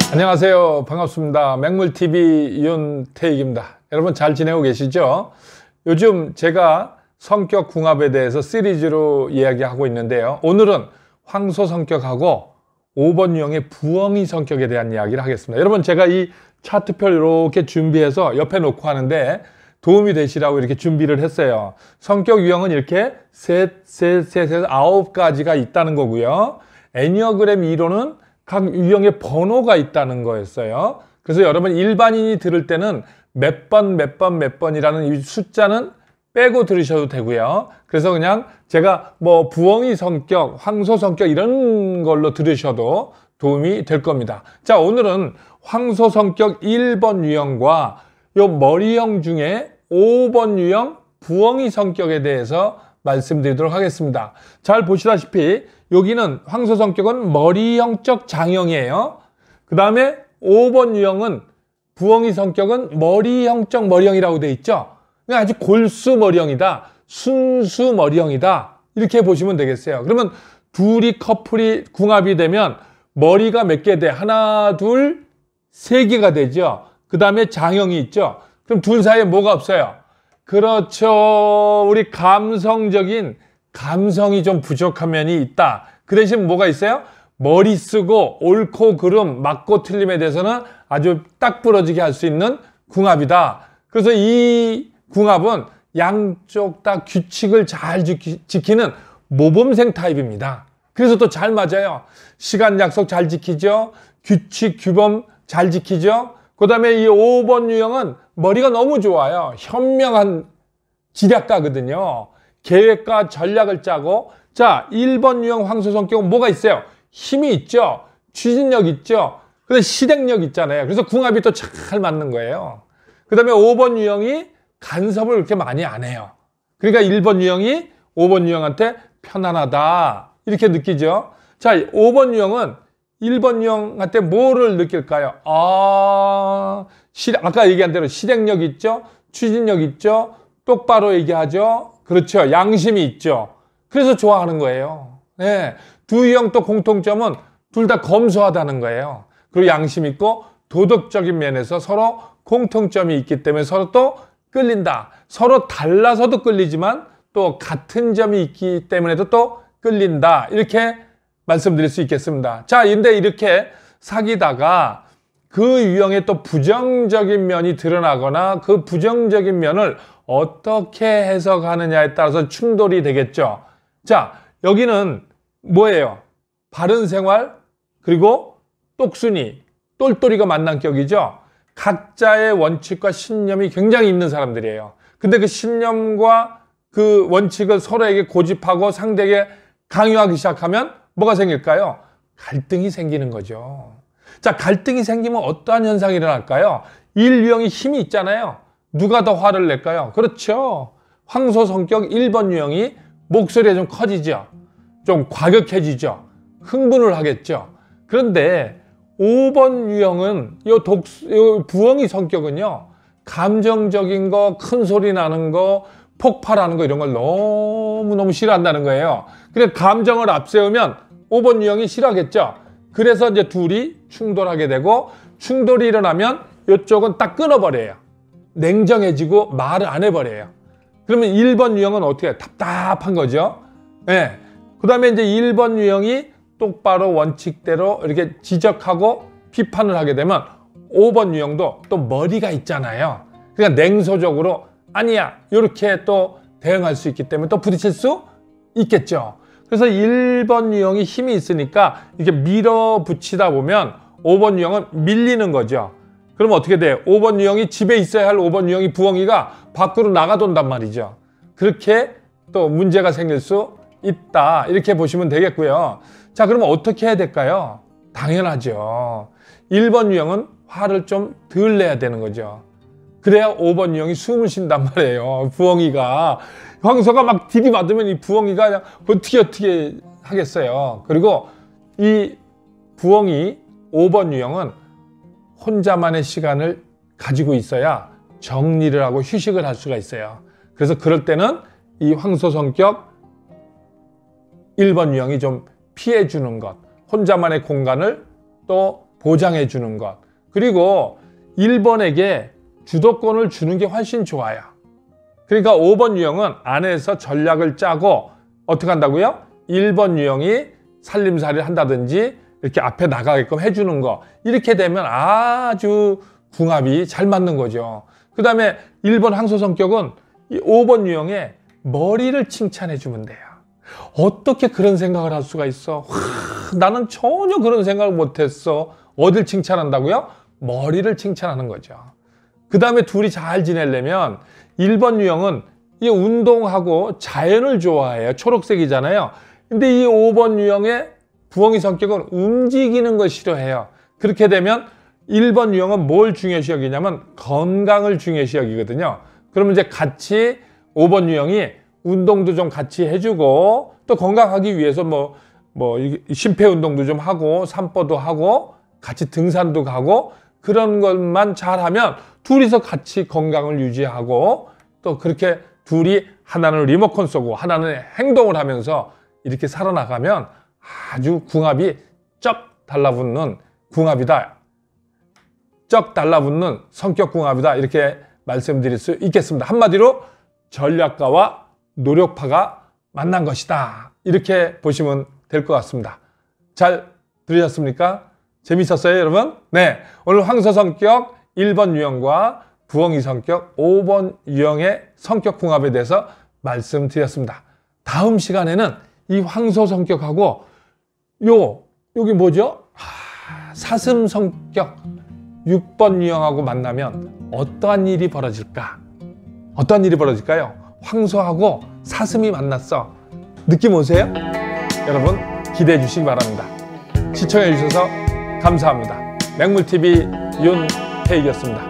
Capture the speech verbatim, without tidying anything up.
안녕하세요. 반갑습니다. 맹물티비 윤태익입니다. 여러분 잘 지내고 계시죠? 요즘 제가 성격 궁합에 대해서 시리즈로 이야기하고 있는데요. 오늘은 황소 성격하고 오 번 유형의 부엉이 성격에 대한 이야기를 하겠습니다. 여러분 제가 이 차트표를 이렇게 준비해서 옆에 놓고 하는데 도움이 되시라고 이렇게 준비를 했어요. 성격 유형은 이렇게 셋, 셋, 셋, 셋, 아홉 가지가 있다는 거고요. 애니어그램 이론은 각 유형의 번호가 있다는 거였어요. 그래서 여러분 일반인이 들을 때는 몇 번, 몇 번, 몇 번이라는 이 숫자는 빼고 들으셔도 되고요. 그래서 그냥 제가 뭐 부엉이 성격, 황소 성격 이런 걸로 들으셔도 도움이 될 겁니다. 자, 오늘은 황소 성격 일 번 유형과 요 머리형 중에 오 번 유형 부엉이 성격에 대해서 말씀드리도록 하겠습니다. 잘 보시다시피 여기는 황소 성격은 머리형적 장형이에요. 그 다음에 오 번 유형은 부엉이 성격은 머리형적 머리형이라고 되어 있죠. 그냥 아주 골수 머리형이다, 순수 머리형이다 이렇게 보시면 되겠어요. 그러면 둘이 커플이 궁합이 되면 머리가 몇 개 돼? 하나, 둘, 세 개가 되죠. 그 다음에 장형이 있죠. 그럼 둘 사이에 뭐가 없어요? 그렇죠. 우리 감성적인 감성이 좀 부족한 면이 있다. 그 대신 뭐가 있어요? 머리 쓰고 옳고 그름, 맞고 틀림에 대해서는 아주 딱 부러지게 할 수 있는 궁합이다. 그래서 이 궁합은 양쪽 다 규칙을 잘 지키, 지키는 모범생 타입입니다. 그래서 또 잘 맞아요. 시간 약속 잘 지키죠. 규칙, 규범 잘 지키죠. 그 다음에 이 오 번 유형은 머리가 너무 좋아요. 현명한 지략가거든요. 계획과 전략을 짜고, 자, 일 번 유형 황소 성격은 뭐가 있어요? 힘이 있죠. 추진력 있죠. 근데 실행력 있잖아요. 그래서 궁합이 또 잘 맞는 거예요. 그 다음에 오 번 유형이 간섭을 그렇게 많이 안 해요. 그러니까 일 번 유형이 오 번 유형한테 편안하다 이렇게 느끼죠. 자, 오 번 유형은 일 번 유형한테 뭐를 느낄까요? 아, 실, 아까 얘기한 대로 실행력 있죠. 추진력 있죠. 똑바로 얘기하죠. 그렇죠. 양심이 있죠. 그래서 좋아하는 거예요. 네. 두 유형 또 공통점은 둘 다 검소하다는 거예요. 그리고 양심 있고 도덕적인 면에서 서로 공통점이 있기 때문에 서로 또 끌린다. 서로 달라서도 끌리지만 또 같은 점이 있기 때문에도 또 끌린다. 이렇게 말씀드릴 수 있겠습니다. 자, 근데 이렇게 사귀다가 그 유형의 또 부정적인 면이 드러나거나 그 부정적인 면을 어떻게 해석하느냐에 따라서 충돌이 되겠죠. 자, 여기는 뭐예요? 바른 생활, 그리고 똑순이, 똘똘이가 만난 격이죠. 각자의 원칙과 신념이 굉장히 있는 사람들이에요. 근데 그 신념과 그 원칙을 서로에게 고집하고 상대에게 강요하기 시작하면 뭐가 생길까요? 갈등이 생기는 거죠. 자, 갈등이 생기면 어떠한 현상이 일어날까요? 일 유형이 힘이 있잖아요. 누가 더 화를 낼까요? 그렇죠. 황소 성격 일 번 유형이 목소리가 좀 커지죠. 좀 과격해지죠. 흥분을 하겠죠. 그런데 오 번 유형은 요 독, 요 부엉이 성격은요, 감정적인 거, 큰 소리 나는 거, 폭발하는 거 이런 걸 너무너무 싫어한다는 거예요. 그래서 감정을 앞세우면 오 번 유형이 싫어하겠죠. 그래서 이제 둘이 충돌하게 되고, 충돌이 일어나면 이쪽은 딱 끊어버려요. 냉정해지고 말을 안 해버려요. 그러면 일 번 유형은 어떻게 해요? 답답한 거죠. 네. 그 다음에 이제 일 번 유형이 똑바로 원칙대로 이렇게 지적하고 비판을 하게 되면 오 번 유형도 또 머리가 있잖아요. 그러니까 냉소적으로 아니야 이렇게 또 대응할 수 있기 때문에 또 부딪힐 수 있겠죠. 그래서 일 번 유형이 힘이 있으니까 이렇게 밀어붙이다 보면 오 번 유형은 밀리는 거죠. 그럼 어떻게 돼요? 오 번 유형이 집에 있어야 할 오 번 유형이 부엉이가 밖으로 나가돈단 말이죠. 그렇게 또 문제가 생길 수 있다 이렇게 보시면 되겠고요. 자, 그러면 어떻게 해야 될까요? 당연하죠. 일 번 유형은 화를 좀 덜 내야 되는 거죠. 그래야 오 번 유형이 숨을 쉰단 말이에요. 부엉이가 황소가 막 들이받으면 이 부엉이가 그냥 어떻게 어떻게 하겠어요. 그리고 이 부엉이 오 번 유형은 혼자만의 시간을 가지고 있어야 정리를 하고 휴식을 할 수가 있어요. 그래서 그럴 때는 이 황소 성격 일 번 유형이 좀 피해주는 것, 혼자만의 공간을 또 보장해 주는 것. 그리고 일 번에게 주도권을 주는 게 훨씬 좋아요. 그러니까 오 번 유형은 안에서 전략을 짜고 어떻게 한다고요? 일 번 유형이 살림살이를 한다든지 이렇게 앞에 나가게끔 해주는 거. 이렇게 되면 아주 궁합이 잘 맞는 거죠. 그 다음에 일 번 황소 성격은 이 오 번 유형의 머리를 칭찬해 주면 돼요. 어떻게 그런 생각을 할 수가 있어? 와, 나는 전혀 그런 생각을 못했어. 어딜 칭찬한다고요? 머리를 칭찬하는 거죠. 그 다음에 둘이 잘 지내려면 일 번 유형은 이 운동하고 자연을 좋아해요. 초록색이잖아요. 근데 이 오 번 유형의 부엉이 성격은 움직이는 걸 싫어해요. 그렇게 되면 일 번 유형은 뭘 중요시 여기냐면 건강을 중요시 여기거든요. 그러면 이제 같이 오 번 유형이 운동도 좀 같이 해주고 또 건강하기 위해서 뭐, 뭐 심폐운동도 좀 하고 산보도 하고 같이 등산도 가고 그런 것만 잘하면 둘이서 같이 건강을 유지하고 또 그렇게 둘이 하나는 리모컨 쏘고 하나는 행동을 하면서 이렇게 살아나가면 아주 궁합이 쩍 달라붙는 궁합이다. 쩍 달라붙는 성격 궁합이다. 이렇게 말씀드릴 수 있겠습니다. 한마디로 전략가와 노력파가 만난 것이다. 이렇게 보시면 될 것 같습니다. 잘 들으셨습니까? 재밌었어요, 여러분? 네. 오늘 황소 성격 일 번 유형과 부엉이 성격 오 번 유형의 성격 궁합에 대해서 말씀드렸습니다. 다음 시간에는 이 황소 성격하고 요, 여기 뭐죠? 아, 사슴 성격 육 번 유형하고 만나면 어떠한 일이 벌어질까? 어떠한 일이 벌어질까요? 황소하고 사슴이 만났어. 느낌 오세요? 여러분 기대해 주시기 바랍니다. 시청해 주셔서 감사합니다. 맹물티비 윤태익이었습니다.